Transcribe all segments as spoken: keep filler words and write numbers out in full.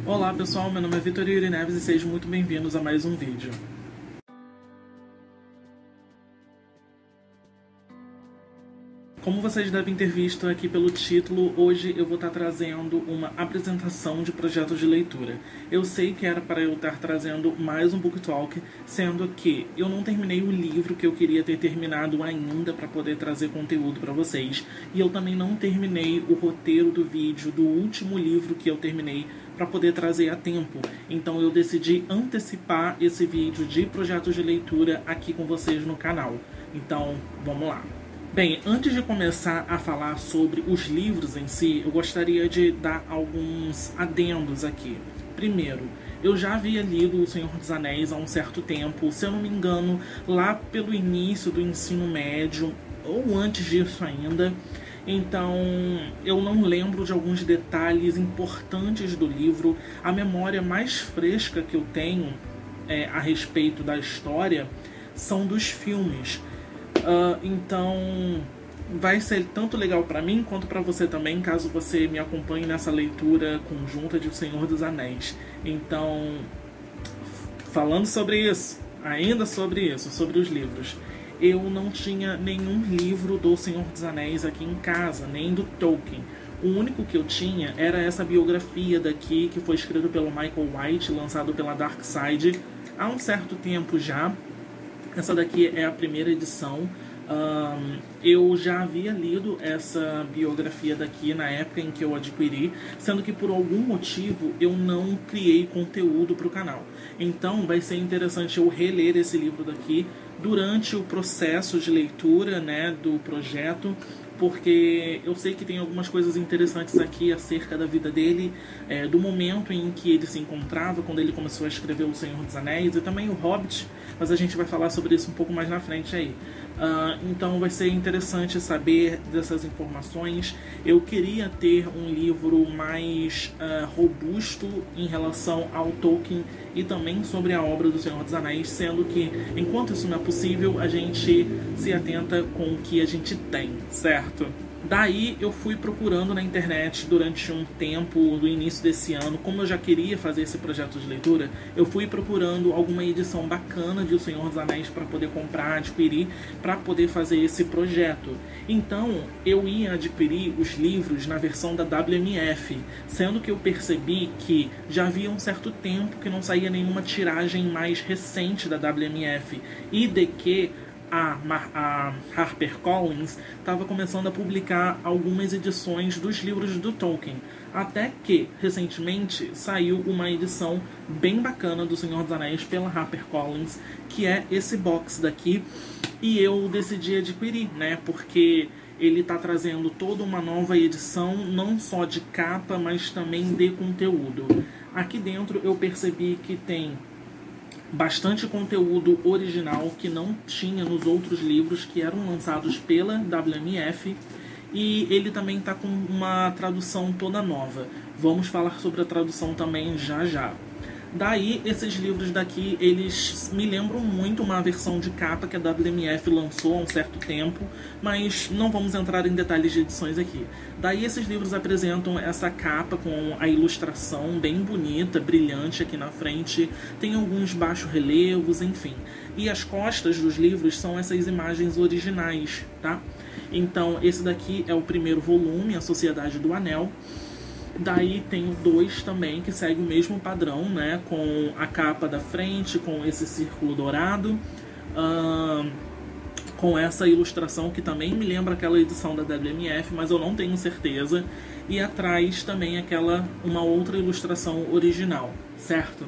Olá pessoal, meu nome é Vitor Yuri Neves e sejam muito bem-vindos a mais um vídeo. Como vocês devem ter visto aqui pelo título, hoje eu vou estar trazendo uma apresentação de projetos de leitura. Eu sei que era para eu estar trazendo mais um book talk, sendo que eu não terminei o livro que eu queria ter terminado ainda para poder trazer conteúdo para vocês. E eu também não terminei o roteiro do vídeo do último livro que eu terminei para poder trazer a tempo. Então eu decidi antecipar esse vídeo de projetos de leitura aqui com vocês no canal. Então, vamos lá. Bem, antes de começar a falar sobre os livros em si, eu gostaria de dar alguns adendos aqui. Primeiro, eu já havia lido O Senhor dos Anéis há um certo tempo, se eu não me engano, lá pelo início do ensino médio, ou antes disso ainda. Então, eu não lembro de alguns detalhes importantes do livro. A memória mais fresca que eu tenho é, a respeito da história são dos filmes. Uh, então, vai ser tanto legal para mim quanto para você também, caso você me acompanhe nessa leitura conjunta de O Senhor dos Anéis. Então, falando sobre isso, ainda sobre isso, sobre os livros, eu não tinha nenhum livro do Senhor dos Anéis aqui em casa, nem do Tolkien. O único que eu tinha era essa biografia daqui, que foi escrito pelo Michael White, lançado pela Dark Side há um certo tempo já. Essa daqui é a primeira edição. Um, eu já havia lido essa biografia daqui na época em que eu adquiri, sendo que por algum motivo eu não criei conteúdo para o canal. Então vai ser interessante eu reler esse livro daqui durante o processo de leitura, né, do projeto, porque eu sei que tem algumas coisas interessantes aqui acerca da vida dele, é, do momento em que ele se encontrava, quando ele começou a escrever O Senhor dos Anéis e também O Hobbit, mas a gente vai falar sobre isso um pouco mais na frente aí. Uh, então vai ser interessante saber dessas informações. Eu queria ter um livro mais uh, robusto em relação ao Tolkien e também sobre a obra do Senhor dos Anéis, sendo que, enquanto isso não é possível, a gente se atenta com o que a gente tem, certo? Daí eu fui procurando na internet durante um tempo, do início desse ano, como eu já queria fazer esse projeto de leitura, eu fui procurando alguma edição bacana de O Senhor dos Anéis para poder comprar, adquirir, para poder fazer esse projeto. Então eu ia adquirir os livros na versão da W M F, sendo que eu percebi que já havia um certo tempo que não saía nenhuma tiragem mais recente da W M F e de que A, a HarperCollins estava começando a publicar algumas edições dos livros do Tolkien. Até que, recentemente, saiu uma edição bem bacana do Senhor dos Anéis pela HarperCollins, que é esse box daqui, e eu decidi adquirir, né? Porque ele está trazendo toda uma nova edição, não só de capa, mas também de conteúdo. Aqui dentro eu percebi que tem bastante conteúdo original que não tinha nos outros livros que eram lançados pela W M F, e ele também está com uma tradução toda nova. Vamos falar sobre a tradução também já já. Daí, esses livros daqui, eles me lembram muito uma versão de capa que a W M F lançou há um certo tempo, mas não vamos entrar em detalhes de edições aqui. Daí, esses livros apresentam essa capa com a ilustração bem bonita, brilhante aqui na frente, tem alguns baixos relevos, enfim. E as costas dos livros são essas imagens originais, tá? Então, esse daqui é o primeiro volume, A Sociedade do Anel. Daí tem o dois também, que segue o mesmo padrão, né? Com a capa da frente, com esse círculo dourado, uh, com essa ilustração que também me lembra aquela edição da W M F, mas eu não tenho certeza. E atrás também aquela, uma outra ilustração original, certo?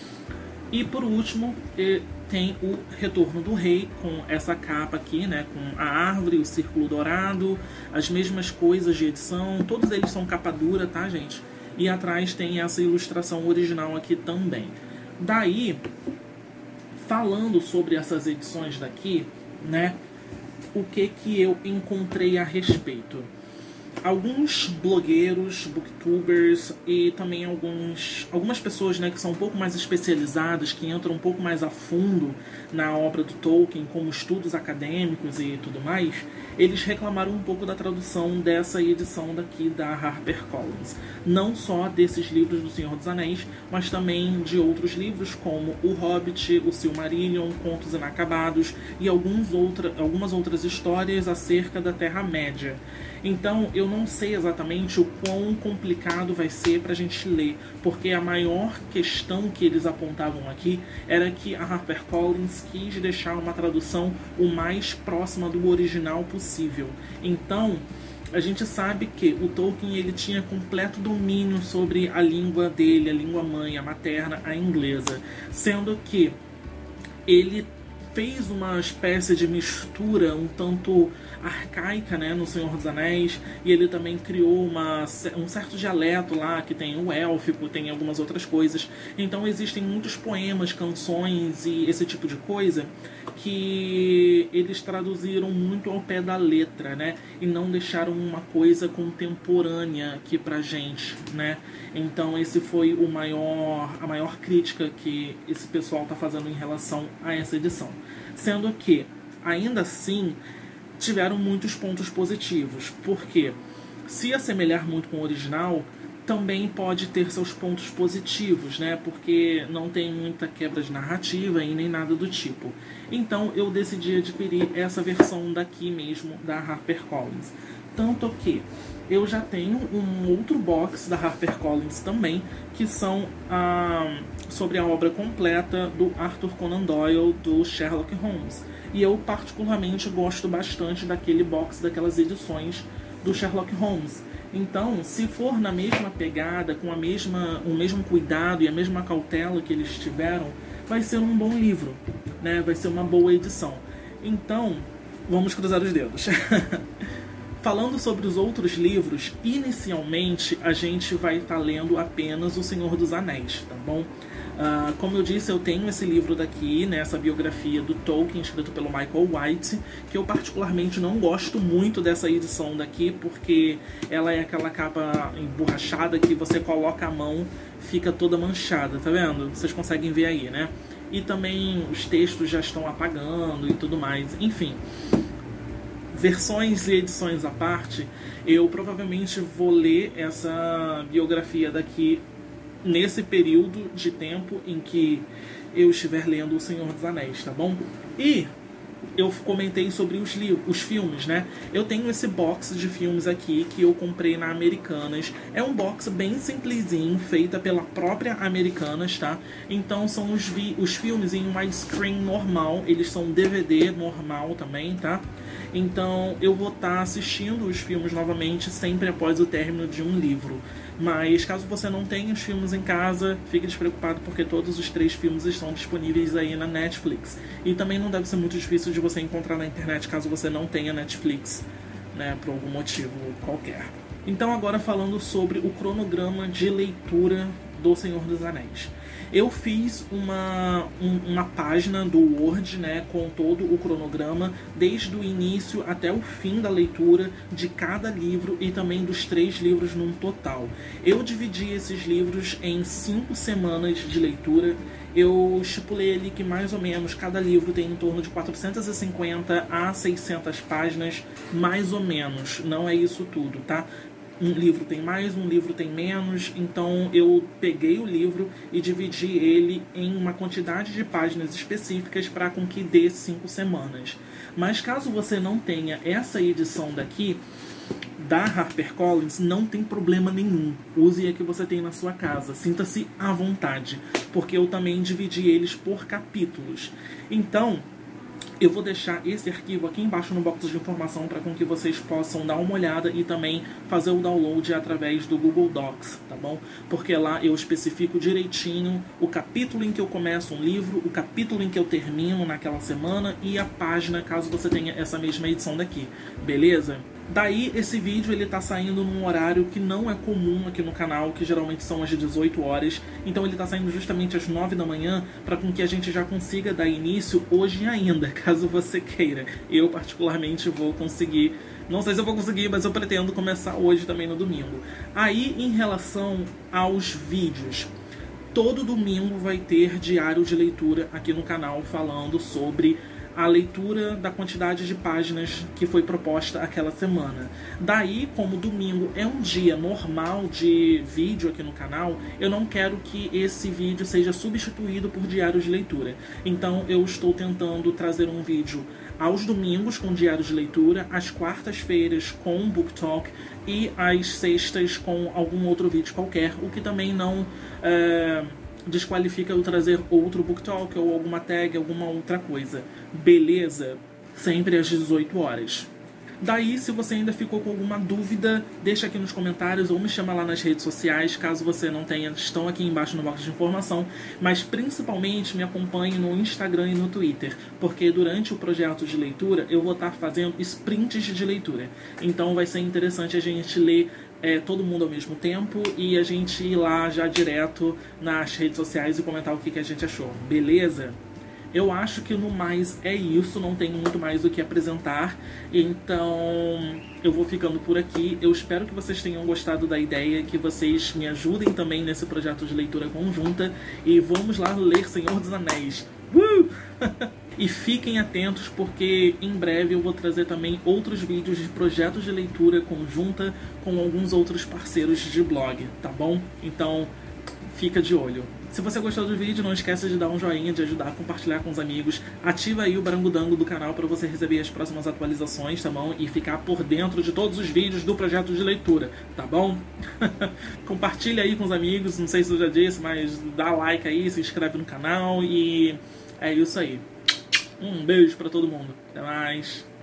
E por último, tem o Retorno do Rei, com essa capa aqui, né, com a árvore, o círculo dourado, as mesmas coisas de edição, todos eles são capa dura, tá, gente? E atrás tem essa ilustração original aqui também. Daí, falando sobre essas edições daqui, né, o que que eu encontrei a respeito? Alguns blogueiros, booktubers e também alguns, algumas pessoas, né, que são um pouco mais especializadas, que entram um pouco mais a fundo na obra do Tolkien, como estudos acadêmicos e tudo mais, eles reclamaram um pouco da tradução dessa edição daqui da HarperCollins. Não só desses livros do Senhor dos Anéis, mas também de outros livros como O Hobbit, O Silmarillion, Contos Inacabados e alguns outra, algumas outras histórias acerca da Terra-média. Então, eu não sei exatamente o quão complicado vai ser para a gente ler, porque a maior questão que eles apontavam aqui era que a HarperCollins quis deixar uma tradução o mais próxima do original possível. Então, a gente sabe que o Tolkien ele tinha completo domínio sobre a língua dele, a língua mãe, a materna, a inglesa, sendo que ele fez uma espécie de mistura um tanto arcaica, né, no Senhor dos Anéis, e ele também criou uma, um certo dialeto lá, que tem o élfico, tem algumas outras coisas. Então existem muitos poemas, canções e esse tipo de coisa que eles traduziram muito ao pé da letra, né, e não deixaram uma coisa contemporânea aqui pra gente, né. Então esse foi o maior, a maior crítica que esse pessoal tá fazendo em relação a essa edição. Sendo que, ainda assim, tiveram muitos pontos positivos, porque se assemelhar muito com o original também pode ter seus pontos positivos, né? Porque não tem muita quebra de narrativa e nem nada do tipo. Então eu decidi adquirir essa versão daqui mesmo da HarperCollins. Tanto que eu já tenho um outro box da HarperCollins também, que são ah, sobre a obra completa do Arthur Conan Doyle, do Sherlock Holmes. E eu particularmente gosto bastante daquele box, daquelas edições do Sherlock Holmes. Então, se for na mesma pegada, com a mesma, o mesmo cuidado e a mesma cautela que eles tiveram, vai ser um bom livro, né? Vai ser uma boa edição. Então, vamos cruzar os dedos. Falando sobre os outros livros, inicialmente a gente vai estar lendo apenas O Senhor dos Anéis, tá bom? Uh, como eu disse, eu tenho esse livro daqui, né, essa biografia do Tolkien, escrito pelo Michael White, que eu particularmente não gosto muito dessa edição daqui, porque ela é aquela capa emborrachada que você coloca a mão, fica toda manchada, tá vendo? Vocês conseguem ver aí, né? E também os textos já estão apagando e tudo mais, enfim. Versões e edições à parte, eu provavelmente vou ler essa biografia daqui nesse período de tempo em que eu estiver lendo O Senhor dos Anéis, tá bom? E eu comentei sobre os livros, os filmes, né? Eu tenho esse box de filmes aqui que eu comprei na Americanas. É um box bem simplesinho, feita pela própria Americanas, tá? Então são os, vi os filmes em widescreen normal, eles são D V D normal também, tá? Então eu vou estar assistindo os filmes novamente sempre após o término de um livro. Mas caso você não tenha os filmes em casa, fique despreocupado porque todos os três filmes estão disponíveis aí na Netflix. E também não deve ser muito difícil de você encontrar na internet caso você não tenha Netflix, né, por algum motivo qualquer. Então agora falando sobre o cronograma de leitura do Senhor dos Anéis. Eu fiz uma, um, uma página do Word, né, com todo o cronograma, desde o início até o fim da leitura de cada livro e também dos três livros num total. Eu dividi esses livros em cinco semanas de leitura. Eu estipulei ali que mais ou menos cada livro tem em torno de quatrocentas e cinquenta a seiscentas páginas, mais ou menos. Não é isso tudo, tá? Um livro tem mais, um livro tem menos, então eu peguei o livro e dividi ele em uma quantidade de páginas específicas para com que dê cinco semanas. Mas caso você não tenha essa edição daqui, da HarperCollins, não tem problema nenhum. Use a que você tem na sua casa. Sinta-se à vontade, porque eu também dividi eles por capítulos. Então, eu vou deixar esse arquivo aqui embaixo no box de informação para com que vocês possam dar uma olhada e também fazer o download através do Google Docs, tá bom? Porque lá eu especifico direitinho o capítulo em que eu começo um livro, o capítulo em que eu termino naquela semana e a página, caso você tenha essa mesma edição daqui, beleza? Daí esse vídeo ele tá saindo num horário que não é comum aqui no canal, que geralmente são às dezoito horas. Então ele tá saindo justamente às nove da manhã, para com que a gente já consiga dar início hoje ainda, caso você queira. Eu particularmente vou conseguir, não sei se eu vou conseguir, mas eu pretendo começar hoje também no domingo. Aí em relação aos vídeos, todo domingo vai ter diário de leitura aqui no canal falando sobre a leitura da quantidade de páginas que foi proposta aquela semana. Daí, como domingo é um dia normal de vídeo aqui no canal, eu não quero que esse vídeo seja substituído por diários de leitura. Então eu estou tentando trazer um vídeo aos domingos com diários de leitura, às quartas-feiras com um book talk e às sextas com algum outro vídeo qualquer, o que também não é, desqualifica eu trazer outro book talk ou alguma tag, alguma outra coisa. Beleza? Sempre às dezoito horas. Daí, se você ainda ficou com alguma dúvida, deixa aqui nos comentários ou me chama lá nas redes sociais, caso você não tenha, estão aqui embaixo no box de informação, mas principalmente me acompanhe no Instagram e no Twitter, porque durante o projeto de leitura eu vou estar fazendo sprints de leitura, então vai ser interessante a gente ler é, todo mundo ao mesmo tempo e a gente ir lá já direto nas redes sociais e comentar o que, que a gente achou, beleza? Eu acho que no mais é isso, não tenho muito mais o que apresentar, então eu vou ficando por aqui. Eu espero que vocês tenham gostado da ideia, que vocês me ajudem também nesse projeto de leitura conjunta e vamos lá ler Senhor dos Anéis. Uh! E fiquem atentos porque em breve eu vou trazer também outros vídeos de projetos de leitura conjunta com alguns outros parceiros de blog, tá bom? Então fica de olho. Se você gostou do vídeo, não esqueça de dar um joinha, de ajudar a compartilhar com os amigos. Ativa aí o barangudango do canal para você receber as próximas atualizações, tá bom? E ficar por dentro de todos os vídeos do projeto de leitura, tá bom? Compartilha aí com os amigos, não sei se eu já disse, mas dá like aí, se inscreve no canal e é isso aí. Um beijo para todo mundo. Até mais.